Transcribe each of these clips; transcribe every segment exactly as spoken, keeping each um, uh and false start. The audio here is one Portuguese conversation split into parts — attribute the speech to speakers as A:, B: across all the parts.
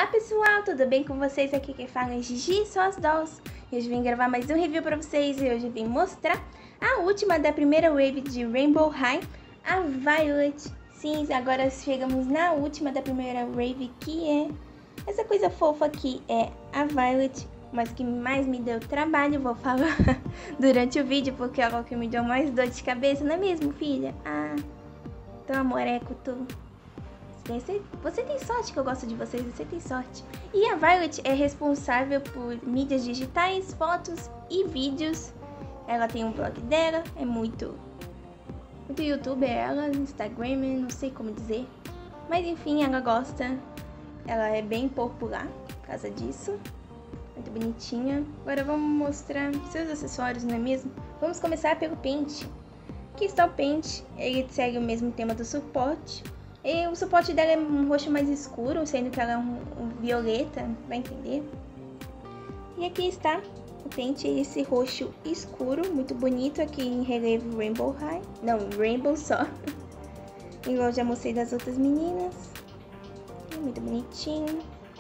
A: Olá pessoal, tudo bem com vocês? Aqui quem fala é Gigi, sou as Dolls. E hoje vim gravar mais um review pra vocês e hoje vim mostrar a última da primeira wave de Rainbow High, a Violet. Sim, agora chegamos na última da primeira wave, que é essa coisa fofa que é a Violet, mas que mais me deu trabalho, vou falar durante o vídeo, porque é algo que me deu mais dor de cabeça, não é mesmo, filha? Ah, tão amoreco, tu. Você, você tem sorte que eu gosto de vocês, você tem sorte. E a Violet é responsável por mídias digitais, fotos e vídeos. Ela tem um blog dela, é muito, muito youtuber ela, Instagram, não sei como dizer. Mas enfim, ela gosta, ela é bem popular por causa disso. Muito bonitinha. Agora vamos mostrar seus acessórios, não é mesmo? Vamos começar pelo pente. Aqui está o pente, ele segue o mesmo tema do suporte. E o suporte dela é um roxo mais escuro, sendo que ela é um, um violeta, vai entender. E aqui está o pente, esse roxo escuro, muito bonito, aqui em relevo Rainbow High. Não, Rainbow só. Igual eu já mostrei das outras meninas. Muito bonitinho.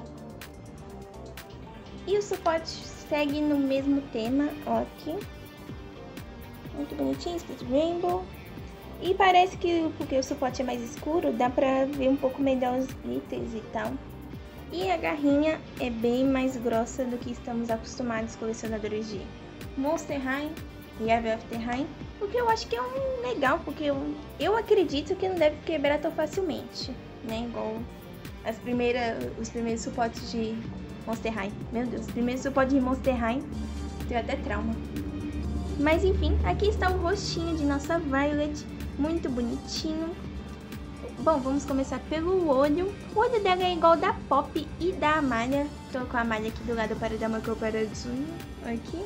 A: E o suporte segue no mesmo tema, ó, aqui. Muito bonitinho, escrito Rainbow. E parece que, porque o suporte é mais escuro, dá pra ver um pouco melhor os glitters e tal. E a garrinha é bem mais grossa do que estamos acostumados, colecionadores de Monster High e Ever After High. O que eu acho que é um legal, porque eu, eu acredito que não deve quebrar tão facilmente, né? Igual as primeiras, os primeiros suportes de Monster High. Meu Deus, os primeiros suportes de Monster High, tenho até trauma. Mas enfim, aqui está o rostinho de nossa Violet. Muito bonitinho. Bom, vamos começar pelo olho. O olho dela é igual da Pop e da Amália. Tô com a Amália aqui do lado para dar uma comparadinha. Aqui.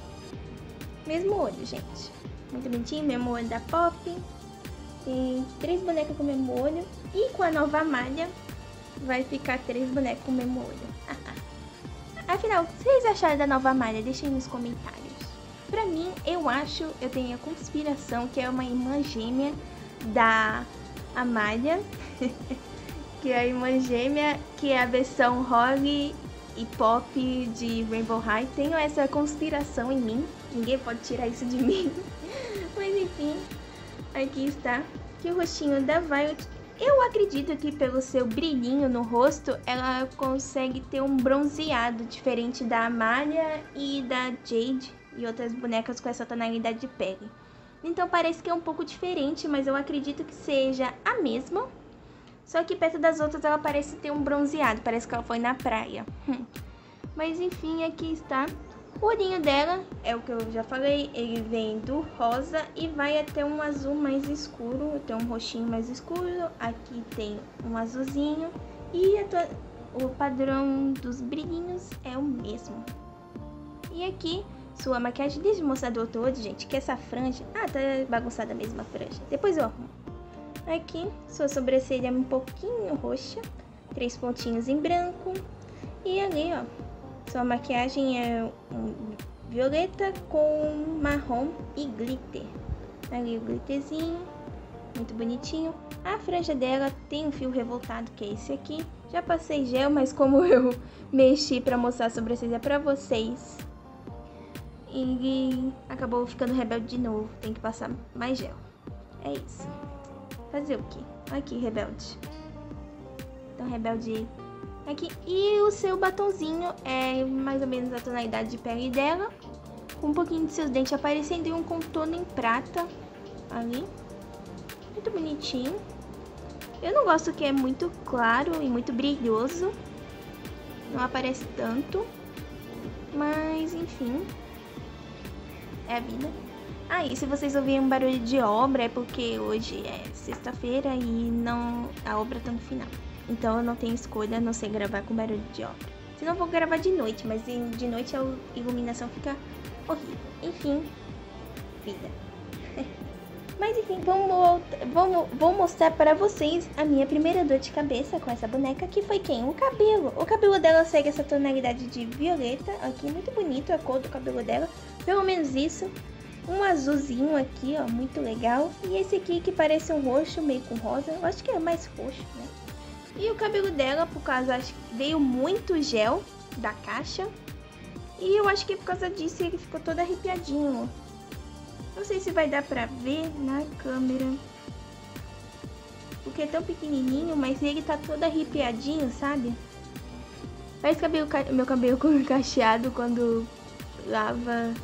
A: Mesmo olho, gente. Muito bonitinho, mesmo olho da Pop. Tem três bonecas com o mesmo olho. E com a nova Amália vai ficar três bonecas com o mesmo olho. Afinal, o que vocês acharam da nova Amália? Deixem nos comentários. Pra mim, eu acho, eu tenho a conspiração que é uma irmã gêmea da Amália, que é a irmã gêmea, que é a versão Holly e Pop de Rainbow High. Tenho essa conspiração em mim, ninguém pode tirar isso de mim. Mas enfim, aqui está, que o rostinho da Violet. Eu acredito que pelo seu brilhinho no rosto, ela consegue ter um bronzeado diferente da Amália e da Jade e outras bonecas com essa tonalidade de pele. Então parece que é um pouco diferente, mas eu acredito que seja a mesma. Só que perto das outras ela parece ter um bronzeado, parece que ela foi na praia. Mas enfim, aqui está. O olhinho dela, é o que eu já falei, ele vem do rosa e vai até um azul mais escuro, tem um roxinho mais escuro, aqui tem um azulzinho e a o padrão dos brilhinhos é o mesmo. E aqui, sua maquiagem, deixa eu mostrar do outro olho, gente, que essa franja, ah, tá bagunçada mesmo a franja, depois eu arrumo. Aqui, sua sobrancelha é um pouquinho roxa, três pontinhos em branco, e ali, ó, sua maquiagem é um violeta com marrom e glitter. Ali o glitterzinho, muito bonitinho. A franja dela tem um fio revoltado, que é esse aqui. Já passei gel, mas como eu mexi pra mostrar a sobrancelha pra vocês, e acabou ficando rebelde de novo, tem que passar mais gel. É isso. Fazer o quê? Aqui, rebelde. Então, rebelde aqui. E o seu batonzinho é mais ou menos a tonalidade de pele dela, com um pouquinho de seus dentes aparecendo e um contorno em prata ali. Muito bonitinho. Eu não gosto que é muito claro e muito brilhoso, não aparece tanto, mas enfim, é a vida. Ah, e se vocês ouvirem um barulho de obra é porque hoje é sexta-feira e não, a obra tá no final. Então eu não tenho escolha a não ser gravar com barulho de obra. Senão eu vou gravar de noite, mas de noite a iluminação fica horrível. Enfim, vida. Mas enfim, vamos, vamos, vou mostrar para vocês a minha primeira dor de cabeça com essa boneca, que foi quem? O cabelo. O cabelo dela segue essa tonalidade de violeta, aqui, muito bonito a cor do cabelo dela, pelo menos isso. Um azulzinho aqui, ó, muito legal. E esse aqui que parece um roxo, meio com rosa, eu acho que é mais roxo, né? E o cabelo dela, por causa, acho que veio muito gel da caixa. E eu acho que por causa disso ele ficou todo arrepiadinho. Não sei se vai dar pra ver na câmera, porque é tão pequenininho, mas ele tá todo arrepiadinho, sabe? Parece cabelo, meu cabelo cacheado quando lava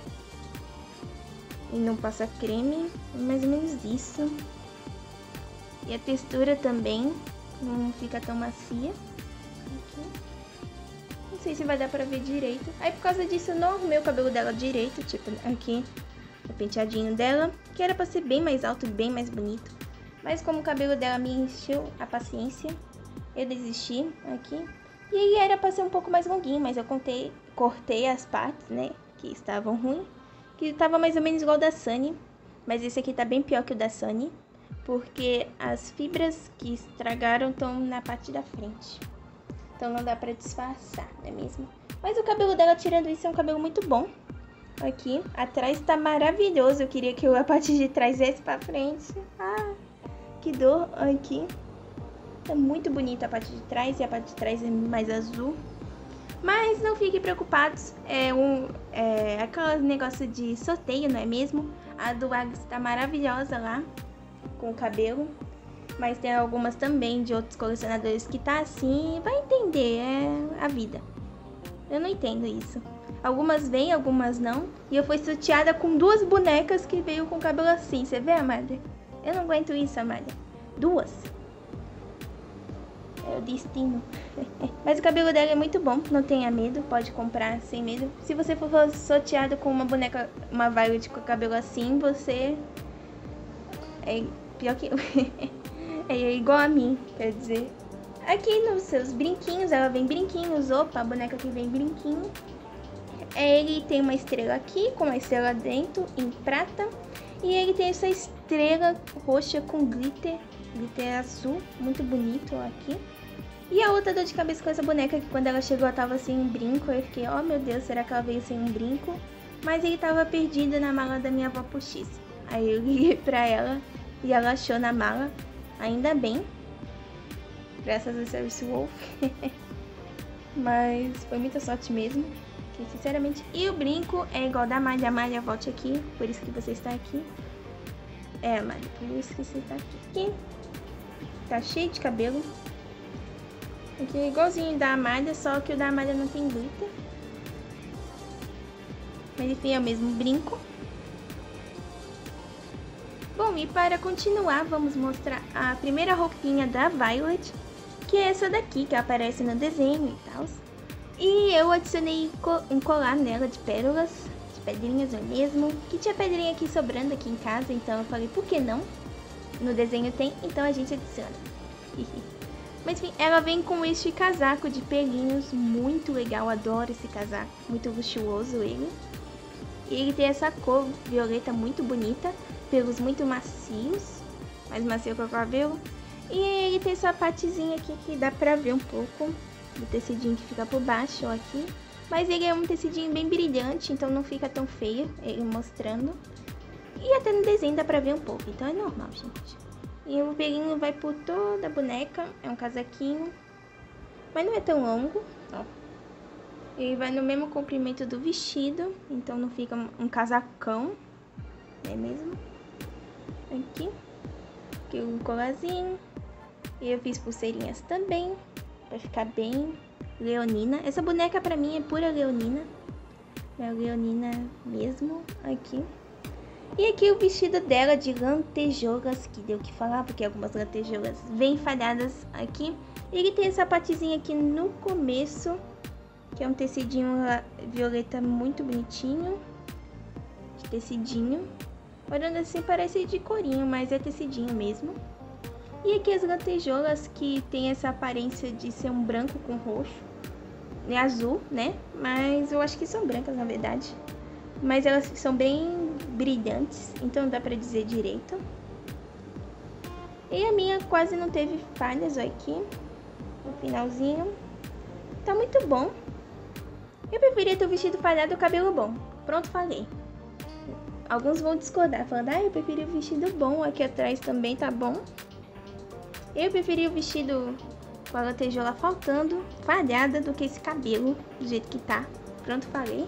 A: e não passa creme. Mais ou menos isso. E a textura também não fica tão macia. Aqui. Não sei se vai dar pra ver direito. Aí por causa disso eu não arrumei o cabelo dela direito. Tipo, aqui o penteadinho dela, que era pra ser bem mais alto e bem mais bonito. Mas como o cabelo dela me encheu a paciência, eu desisti aqui. E aí era pra ser um pouco mais longuinho, mas eu contei, cortei as partes, né, que estavam ruins. Que tava mais ou menos igual o da Sunny. Mas esse aqui tá bem pior que o da Sunny, porque as fibras que estragaram estão na parte da frente. Então não dá pra disfarçar, não é mesmo? Mas o cabelo dela, tirando isso, é um cabelo muito bom. Aqui, atrás tá maravilhoso. Eu queria que a parte de trás viesse pra frente. Ah, que dor. Aqui tá muito bonita a parte de trás, e a parte de trás é mais azul. Mas não fiquem preocupados, é um é aquele negócio de sorteio, não é mesmo? A do Agnes tá maravilhosa lá, com o cabelo. Mas tem algumas também de outros colecionadores que tá assim, vai entender, é a vida. Eu não entendo isso. Algumas vêm, algumas não. E eu fui sorteada com duas bonecas que veio com o cabelo assim, você vê, Amália? Eu não aguento isso, Amália. Duas. É o destino. Mas o cabelo dela é muito bom, não tenha medo, pode comprar sem medo. Se você for sorteado com uma boneca, uma Violet com o cabelo assim, você é pior que eu. É igual a mim, quer dizer. Aqui nos seus brinquinhos, ela vem brinquinhos. Opa, a boneca que vem brinquinho. Ele tem uma estrela aqui, com uma estrela dentro, em prata. E ele tem essa estrela roxa com glitter, glitter azul, muito bonito aqui. E a outra dor de cabeça com essa boneca, que quando ela chegou ela tava sem um brinco. Eu fiquei, oh meu Deus, será que ela veio sem um brinco? Mas ele tava perdido na mala da minha avó postiça. Aí eu liguei pra ela e ela achou na mala, ainda bem. Graças a Service Wolf. Mas foi muita sorte mesmo, que sinceramente. E o brinco é igual da Amália. Amália, volte aqui, por isso que você está aqui. É, Amália, por isso que você está aqui. Aqui tá cheio de cabelo. Aqui é igualzinho da Amália, só que o da Amália não tem glitter. Mas enfim, é o mesmo brinco. Bom, e para continuar, vamos mostrar a primeira roupinha da Violet, que é essa daqui, que aparece no desenho e tal. E eu adicionei um colar nela de pérolas, de pedrinhas não é mesmo? Que tinha pedrinha aqui sobrando aqui em casa, então eu falei, por que não? No desenho tem, então a gente adiciona. Mas enfim, ela vem com este casaco de pelinhos, muito legal, adoro esse casaco, muito luxuoso ele. E ele tem essa cor violeta muito bonita, pelos muito macios, mais macio que o cabelo. E ele tem essa partezinha aqui que dá pra ver um pouco do tecidinho que fica por baixo, ó, aqui. Mas ele é um tecidinho bem brilhante, então não fica tão feio ele mostrando. E até no desenho dá pra ver um pouco, então é normal, gente. E o pelinho vai por toda a boneca, é um casaquinho, mas não é tão longo, ó. Ele vai no mesmo comprimento do vestido, então não fica um casacão, não é mesmo? Aqui, aqui um colarzinho. E eu fiz pulseirinhas também, pra ficar bem leonina. Essa boneca pra mim é pura leonina, é leonina mesmo, aqui. E aqui o vestido dela de lantejoulas, que deu o que falar, porque algumas lantejoulas vêm falhadas aqui. Ele tem essa partezinha aqui no começo, que é um tecidinho violeta muito bonitinho, de tecidinho. Olhando assim parece de corinho, mas é tecidinho mesmo. E aqui as lantejoulas, que tem essa aparência de ser um branco com roxo, é azul, né? Mas eu acho que são brancas na verdade. Mas elas são bem brilhantes, então não dá pra dizer direito. E a minha quase não teve falhas, ó, aqui no finalzinho. Tá muito bom. Eu preferia ter o vestido falhado e o cabelo bom. Pronto, falei. Alguns vão discordar, falando, ah, eu preferia o vestido bom, aqui atrás também tá bom. Eu preferia o vestido com a lantejola faltando, falhada do que esse cabelo, do jeito que tá. Pronto, falei.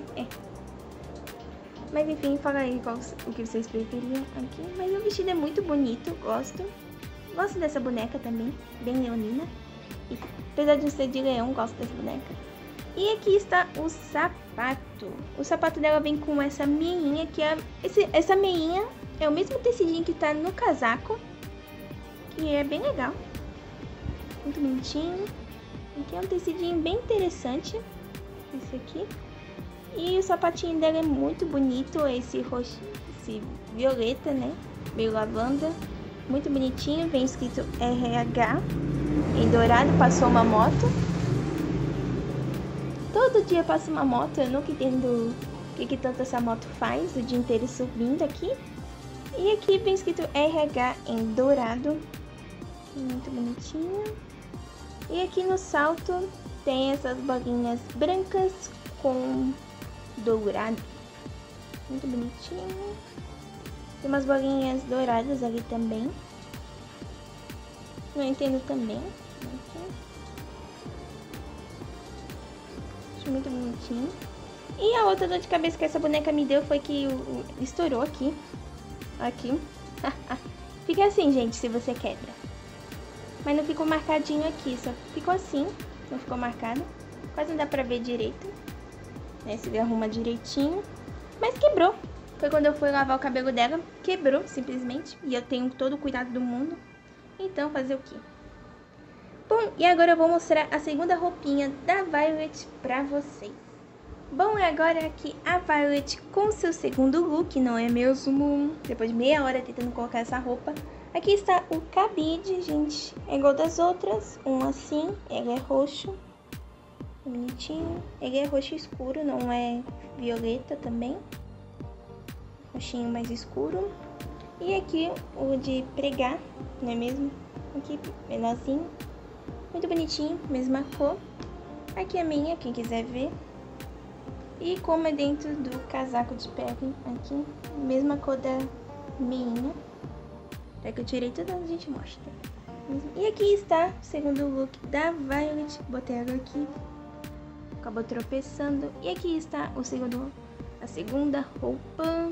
A: Mas enfim, fala aí qual, o que vocês preferiam aqui. Mas o vestido é muito bonito, gosto. Gosto dessa boneca também, bem leonina. E, apesar de ser de leão, gosto dessa boneca. E aqui está o sapato. O sapato dela vem com essa meinha, que é... Esse, essa meinha é o mesmo tecidinho que tá no casaco. Que é bem legal. Muito bonitinho. Aqui é um tecidinho bem interessante. Esse aqui. E o sapatinho dela é muito bonito. Esse roxo, esse violeta, né? Meio lavanda. Muito bonitinho. Vem escrito R H. Em dourado, passou uma moto. Todo dia passa uma moto. Eu nunca entendo o que, que tanto essa moto faz. O dia inteiro subindo aqui. E aqui vem escrito R H em dourado. Muito bonitinho. E aqui no salto tem essas bolinhas brancas com dourado. Muito bonitinho. Tem umas bolinhas douradas ali também. Não entendo também. Aqui. Acho muito bonitinho. E a outra dor de cabeça que essa boneca me deu foi que o, estourou aqui. Aqui. Fica assim, gente, se você quebra. Mas não ficou marcadinho aqui, só ficou assim. Não ficou marcado. Quase não dá pra ver direito. Né, se ele arruma direitinho. Mas quebrou. Foi quando eu fui lavar o cabelo dela. Quebrou, simplesmente. E eu tenho todo o cuidado do mundo. Então, fazer o quê? Bom, e agora eu vou mostrar a segunda roupinha da Violet pra vocês. Bom, e agora aqui a Violet com seu segundo look, não é mesmo? Depois de meia hora tentando colocar essa roupa. Aqui está o cabide, gente. É igual das outras. Um assim, ele é roxo. Bonitinho. Ele é roxo escuro, não é violeta também. Roxinho mais escuro. E aqui o de pregar, não é mesmo? Aqui menorzinho. Muito bonitinho, mesma cor. Aqui a minha, quem quiser ver. E como é dentro do casaco de pele, aqui, mesma cor da minha. Até que eu tirei tudo, a gente mostra. E aqui está o segundo look da Violet. Botei ela aqui. Acabou tropeçando. E aqui está o segundo, a segunda roupa.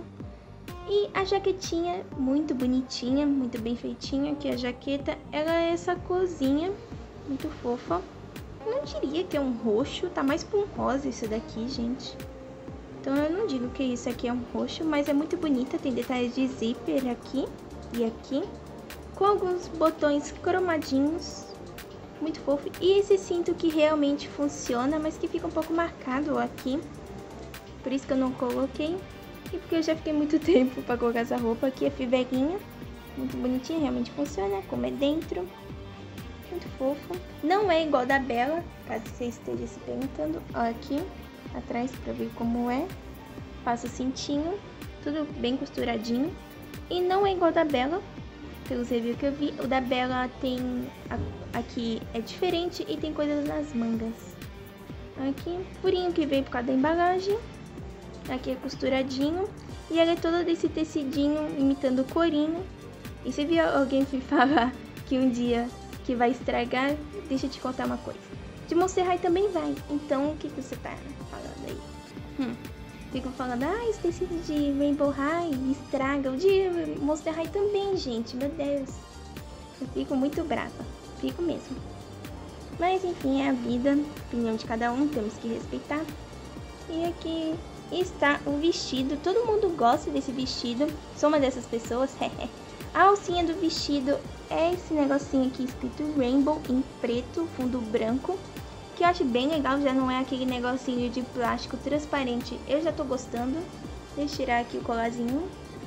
A: E a jaquetinha, muito bonitinha, muito bem feitinha. Aqui a jaqueta, ela é essa corzinha, muito fofa. Eu não diria que é um roxo, tá mais pra um rosa isso daqui, gente. Então eu não digo que isso aqui é um roxo, mas é muito bonita. Tem detalhes de zíper aqui e aqui, com alguns botões cromadinhos, muito fofo. E esse cinto que realmente funciona, mas que fica um pouco marcado aqui. Por isso que eu não coloquei. E porque eu já fiquei muito tempo pra colocar essa roupa. Aqui é fivelinha, muito bonitinha, realmente funciona, como é dentro. Muito fofo. Não é igual da Bella, caso você esteja se perguntando. Ó, aqui atrás pra ver como é. Passa o cintinho, tudo bem costuradinho. E não é igual da Bella, pelos reviews que eu vi. O da Bella tem... Aqui é diferente e tem coisas nas mangas. Aqui, furinho que veio por causa da embalagem. Aqui é costuradinho. E ela é toda desse tecidinho, imitando corinho. E se vier alguém me falar que um dia que vai estragar, deixa eu te contar uma coisa. De Monster High também vai. Então, o que, que você tá falando aí? Hum. Fico falando, ah, esse tecido de Rainbow High estraga. O de Monster High também, gente. Meu Deus. Eu fico muito brava. Fico mesmo. Mas, enfim, é a vida. Opinião de cada um, temos que respeitar. E aqui está o vestido. Todo mundo gosta desse vestido. Sou uma dessas pessoas. A alcinha do vestido é esse negocinho aqui escrito Rainbow em preto, fundo branco. Que eu acho bem legal, já não é aquele negocinho de plástico transparente. Eu já tô gostando. Deixa eu tirar aqui o colarzinho.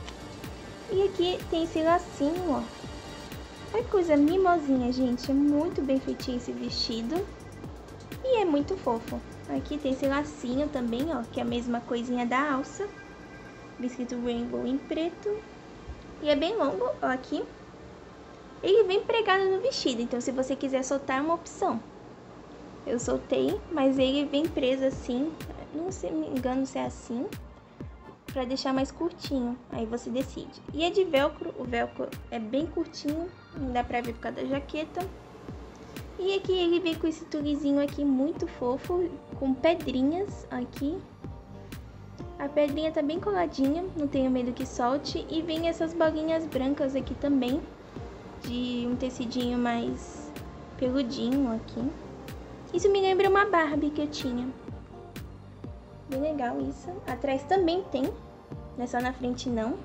A: E aqui tem esse lacinho, ó. Olha que coisa mimosinha, gente. É muito bem feitinho esse vestido. E é muito fofo. Aqui tem esse lacinho também, ó. Que é a mesma coisinha da alça. Escrito Rainbow em preto. E é bem longo, ó, aqui. Ele vem pregado no vestido, então se você quiser soltar é uma opção. Eu soltei, mas ele vem preso assim, não se me engano se é assim, pra deixar mais curtinho, aí você decide. E é de velcro, o velcro é bem curtinho, não dá pra ver por causa da jaqueta. E aqui ele vem com esse tuguezinho aqui muito fofo, com pedrinhas aqui. A pedrinha tá bem coladinha, não tenho medo que solte. E vem essas bolinhas brancas aqui também, de um tecidinho mais peludinho aqui. Isso me lembra uma Barbie que eu tinha. Bem legal isso. Atrás também tem, não é só na frente não.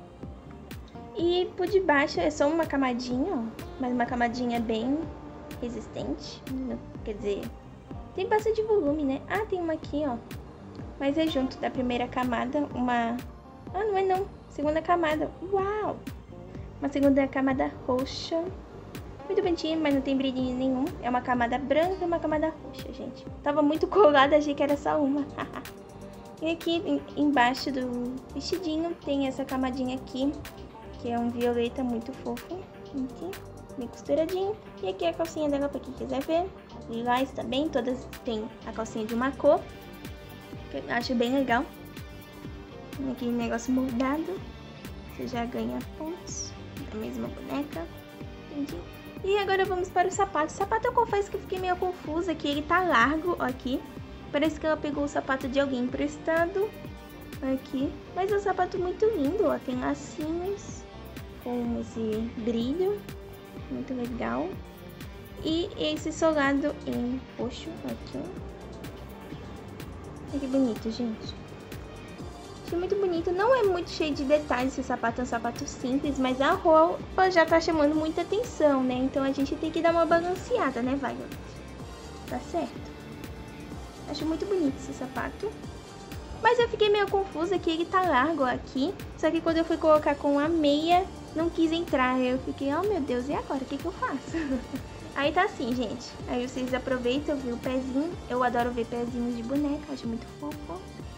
A: E por debaixo é só uma camadinha, ó, mas uma camadinha bem resistente. Quer dizer, tem bastante volume, né? Ah, tem uma aqui, ó. Mas é junto da primeira camada, uma... Ah, não é não. Segunda camada. Uau! Uma segunda camada roxa. Muito bonitinha, mas não tem brilhinho nenhum. É uma camada branca e uma camada roxa, gente. Tava muito colada, achei que era só uma. E aqui em, embaixo do vestidinho tem essa camadinha aqui, que é um violeta muito fofo. Aqui, bem costuradinho. E aqui é a calcinha dela pra quem quiser ver. Lilás também, todas tem a calcinha de uma cor, que eu acho bem legal. Aqui negócio moldado. Você já ganha pontos da mesma boneca. Entendi. E agora vamos para o sapato. O sapato eu confesso que eu fiquei meio confusa, que ele tá largo aqui. Parece que ela pegou o sapato de alguém emprestado aqui. Mas é um sapato muito lindo, ó. Tem lacinhos com esse brilho. Muito legal. E esse solado em roxo aqui. Olha que bonito, gente. Achei muito bonito. Não é muito cheio de detalhes, esse sapato é um sapato simples, mas a roupa já tá chamando muita atenção, né? Então a gente tem que dar uma balanceada, né, Violet? Tá certo. Acho muito bonito esse sapato. Mas eu fiquei meio confusa que ele tá largo aqui. Só que quando eu fui colocar com a meia, não quis entrar. Eu fiquei, oh meu Deus, e agora? O que que eu faço? Aí tá assim, gente. Aí vocês aproveitam, viu o pezinho. Eu adoro ver pezinhos de boneca, acho muito fofo.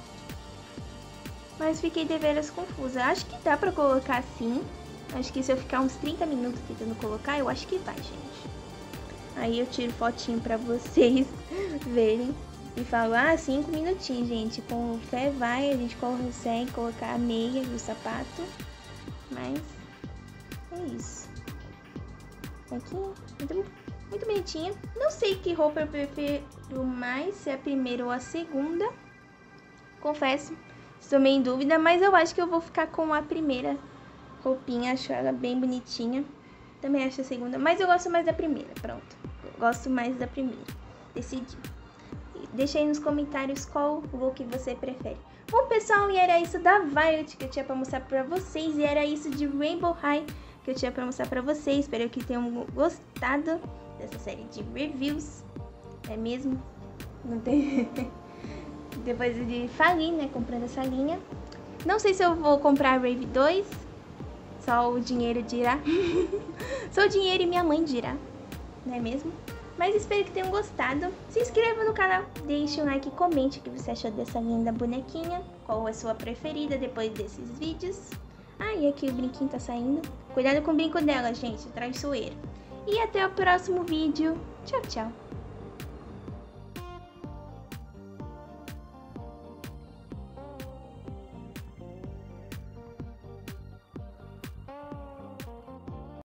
A: Mas fiquei deveras confusa. Acho que dá pra colocar assim. Acho que se eu ficar uns trinta minutos tentando colocar, eu acho que vai, gente. Aí eu tiro fotinho pra vocês verem. E falo, ah, cinco minutinhos, gente. Com fé vai, a gente consegue colocar a meia e o sapato. Mas é isso. Aqui, muito, muito bonitinha. Não sei que roupa eu prefiro mais, se é a primeira ou a segunda. Confesso, estou meio em dúvida, mas eu acho que eu vou ficar com a primeira roupinha. Acho ela bem bonitinha. Também acho a segunda, mas eu gosto mais da primeira, pronto. Eu gosto mais da primeira. Decidi. Deixa aí nos comentários qual look você prefere. Bom, pessoal, e era isso da Violet que eu tinha pra mostrar pra vocês. E era isso de Rainbow High que eu tinha pra mostrar pra vocês. Espero que tenham gostado dessa série de reviews. É mesmo? Não tem... Depois de falir, né? Comprando essa linha. Não sei se eu vou comprar a Rave dois. Só o dinheiro dirá. Só o dinheiro e minha mãe dirá. Não é mesmo? Mas espero que tenham gostado. Se inscreva no canal, deixe um like e comente o que você achou dessa linda bonequinha. Qual é a sua preferida depois desses vídeos. Ah, e aqui o brinquinho tá saindo. Cuidado com o brinco dela, gente, traiçoeira. E até o próximo vídeo. Tchau, tchau.